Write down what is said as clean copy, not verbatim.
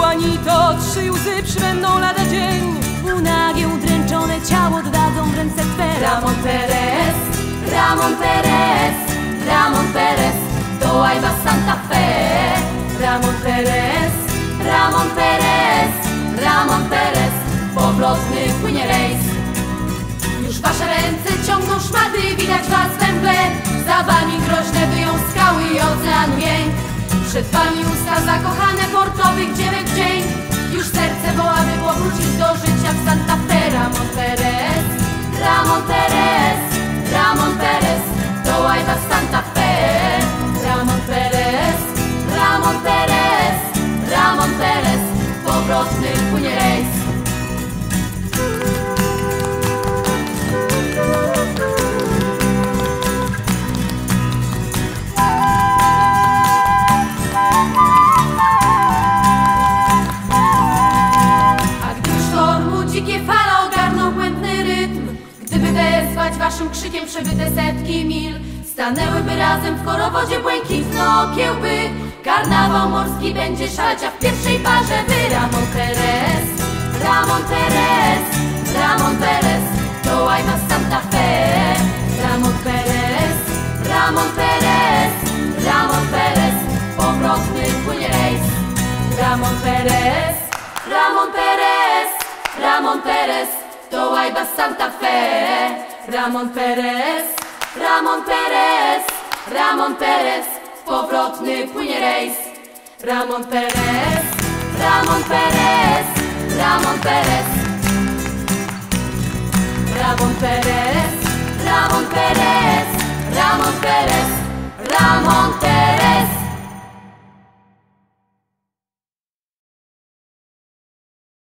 Juanito, 3 łzy przybędą lada dzień. Unagie, udręczone ciało oddadzą w ręce Twe. Ramon Perez, Ramon Perez, Ramon Perez, do Łajba Santa Fe. Ramon Perez, Ramon Perez, Ramon Perez, powrotny płynie rejs. Już wasze ręce ciągną szmaty, widać was we mgle. Za wami groźne wyją skały i oceanu jęk. Przed wami usta zakochane portowych dziewek dzień. Już serce woła, by powrócić do życia w Santa Fe. Ramon Perez, Ramon Perez, Ramon Perez, do Łajba Santa Fe. Ramon Perez, Ramon Perez, Ramon Perez, powrotny płynie rejs. Dzikie fale ogarną błędny rytm. Gdyby wezwać waszym krzykiem przebyte setki mil, stanęłyby razem w chorowodzie błękitno-kiełby. Karnawał morski będzie szaleć, a w pierwszej parze wy. Ramon Perez, Ramon Perez, Ramon Perez, do Łajba Santa Fe. Ramon Perez, Ramon Perez, Ramon Perez, powrotny płynie rejs. Ramon Perez, Ramon Perez, Ramon Perez, do Łajba Santa Fe. Ramon Perez, Ramon Perez, Ramon Perez, powrotny płynie rejs. Ramon Perez, Ramon Perez, Ramon Perez, Ramon Perez, Ramon Perez, Ramon Perez, Ramon Perez.